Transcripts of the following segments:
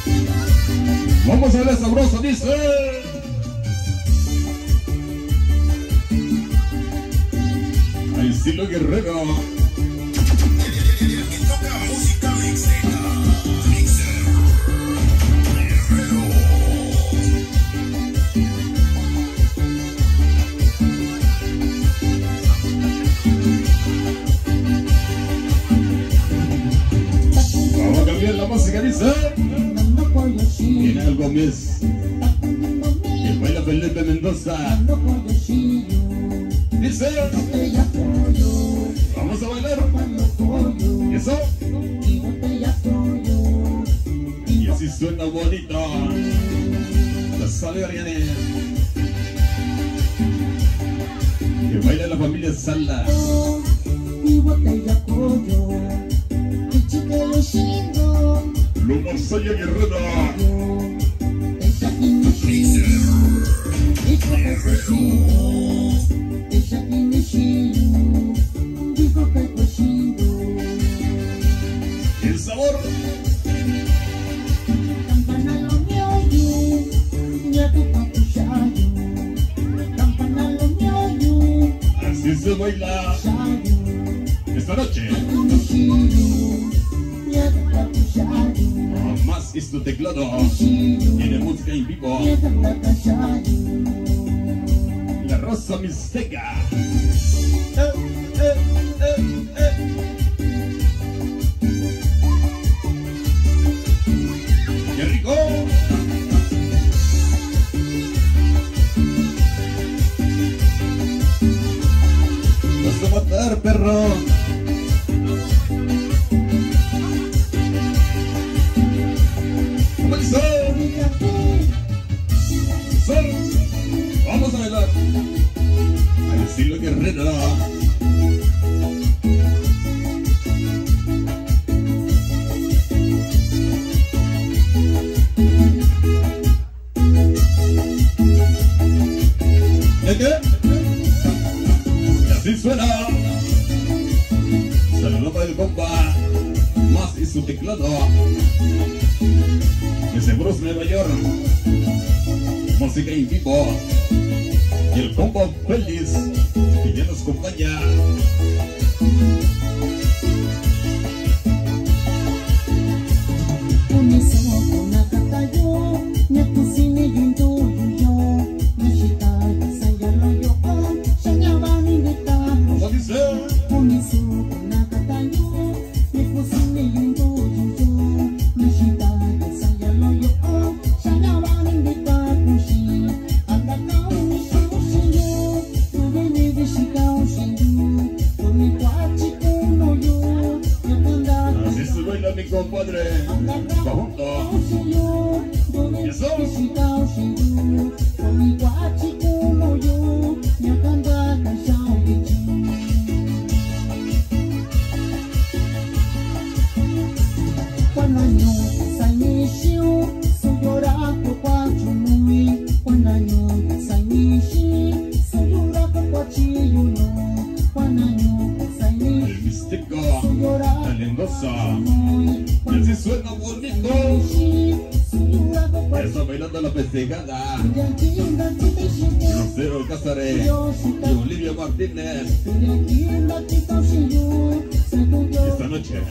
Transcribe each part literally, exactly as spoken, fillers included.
Vamos a ver sabroso, dice. Al estilo guerrero. El que toca música mixteca. Mixer. Guerrero. Vamos a cambiar la música, dice. Viene el Gómez. El baila Felipe Mendoza. Dice. Vamos a bailar. ¿Y eso? Y así suena bonito. La sale Ariane. Que baila la familia Sala. Lo Marsella Guerrero. El sabor. Así se baila esta noche. Más es tu teclado. Tiene música en vivo. La Rosa Mixteca. Eh, eh, eh, eh. ¡Qué rico! Vas a matar, perro. Vamos a bailar al estilo guerrero. ¿De qué? Y así suena. Saludos para el compa Más y su teclado de Seguros Nueva York. Música en vivo. Y el combo feliz que ya nos acompaña. ¿Cómo dice? Mi compadre, va junto. ¿Y eso? El místico, talentoso. Y así suena bonito. Está bailando la festejada. Rosero Cázares y Olivia Martínez. Esta noche.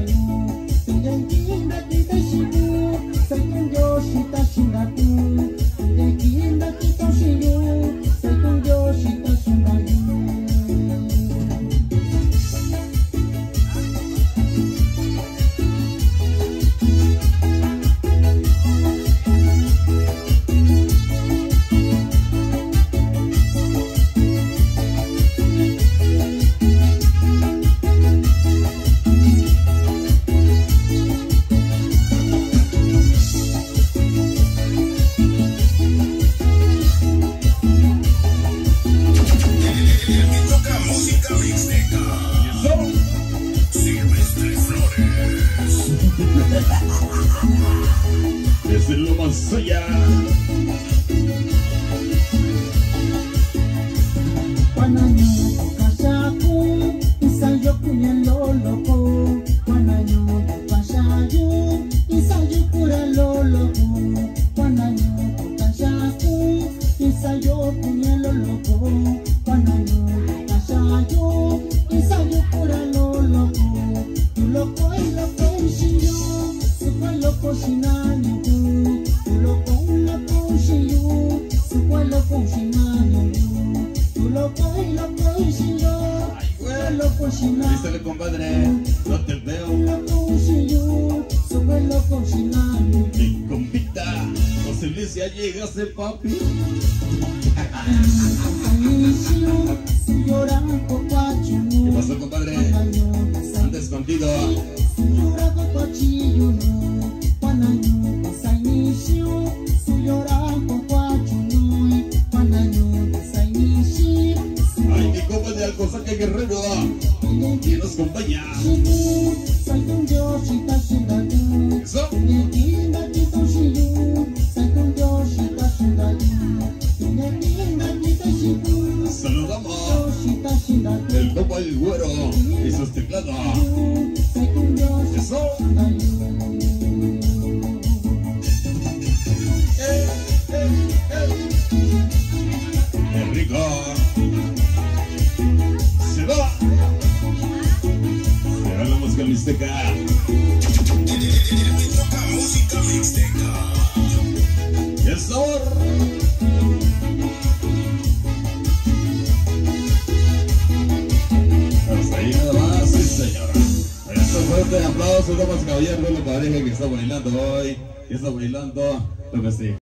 Desde lo más allá. Lo Dísele, compadre, no te veo. Mi compita, posible si llegas el papi. ¿Qué pasó, compadre? Antes contigo. Ay, mi compa de Alcosaque Guerrero, que nos acompaña. Eso. Saludamos el compa del güero y sus teclados. Eso. Eh, eh, eh. Qué rico. Se va. Se va la música mixteca. Música mixteca. El sabor. Hasta ahí nada más, sí señor. Eso, fuerte aplauso, damas y caballeros, la pareja que está bailando hoy, que está bailando lo que sí.